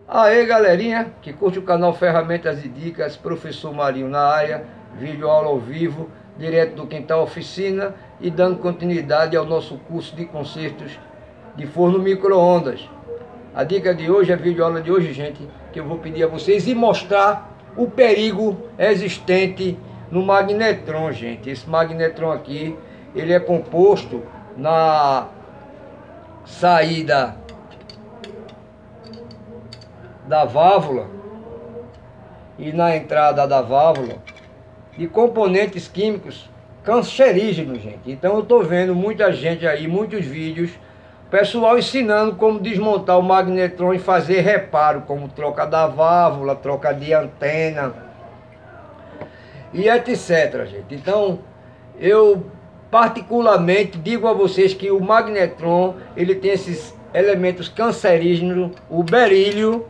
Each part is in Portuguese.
Aê galerinha, que curte o canal Ferramentas e Dicas, Professor Marinho na área, vídeo aula ao vivo, direto do Quintal Oficina e dando continuidade ao nosso curso de consertos de forno micro-ondas. A dica de hoje, a vídeo aula de hoje, gente, que eu vou pedir a vocês e mostrar o perigo existente no magnetron, gente. Esse magnetron aqui, ele é composto na saída da válvula e na entrada da válvula de componentes químicos cancerígenos, gente. Então eu tô vendo muita gente aí, muitos vídeos, pessoal ensinando como desmontar o magnetron e fazer reparo, como troca da válvula, troca de antena e etc, gente. Então eu particularmente digo a vocês que o magnetron, ele tem esses elementos cancerígenos, o berílio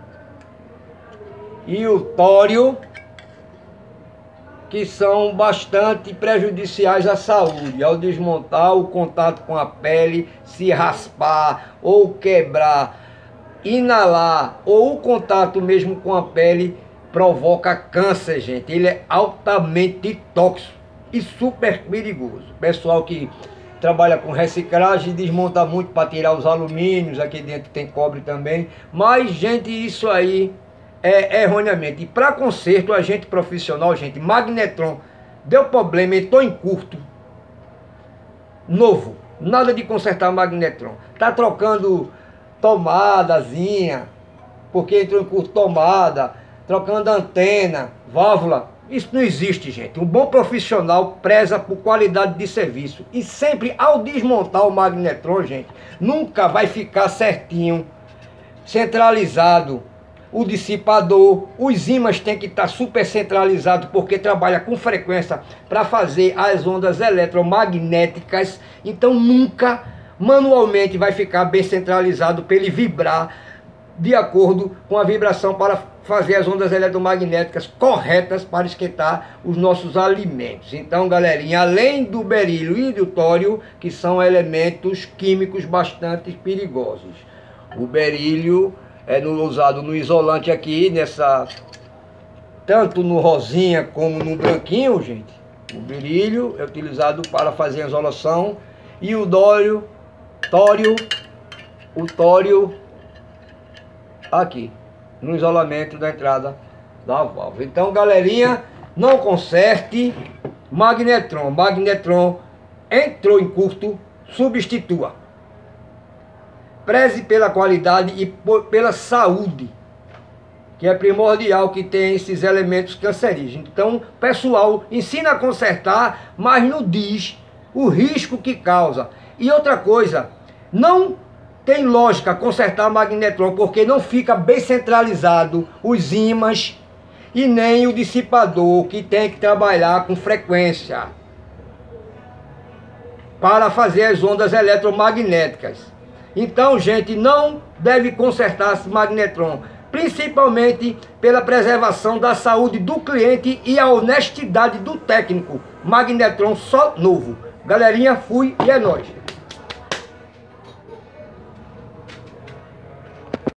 e o tório, que são bastante prejudiciais à saúde. Ao desmontar, o contato com a pele, se raspar ou quebrar, inalar ou o contato mesmo com a pele provoca câncer, gente. Ele é altamente tóxico e super perigoso. Pessoal que trabalha com reciclagem desmonta muito para tirar os alumínios, aqui dentro tem cobre também, mas gente, isso aí é erroneamente. E para conserto, a gente profissional, gente, magnetron deu problema, entrou em curto, novo, nada de consertar magnetron, tá trocando tomadazinha, porque entrou em curto tomada, trocando antena, válvula. Isso não existe, gente. Um bom profissional preza por qualidade de serviço. E sempre ao desmontar o magnetron, gente, nunca vai ficar certinho, centralizado o dissipador. Os ímãs tem que estar super centralizado, porque trabalha com frequência para fazer as ondas eletromagnéticas. Então nunca manualmente vai ficar bem centralizado para ele vibrar de acordo com a vibração para fazer as ondas eletromagnéticas corretas para esquentar os nossos alimentos. Então, galerinha, além do berílio e do tório, que são elementos químicos bastante perigosos. O berílio é usado no isolante aqui, tanto no rosinha como no branquinho, gente. O berílio é utilizado para fazer a isolação e o tório aqui, no isolamento da entrada da válvula. Então, galerinha, não conserte magnetron. Magnetron entrou em curto, substitua. Preze pela qualidade e pela saúde, que é primordial, que tem esses elementos cancerígenos. Então, pessoal, ensina a consertar, mas não diz o risco que causa. E outra coisa, não tem lógica consertar magnetron, porque não fica bem centralizado os ímãs e nem o dissipador, que tem que trabalhar com frequência para fazer as ondas eletromagnéticas. Então, gente, não deve consertar esse magnetron, principalmente pela preservação da saúde do cliente e a honestidade do técnico. Magnetron só novo. Galerinha, fui e é nóis.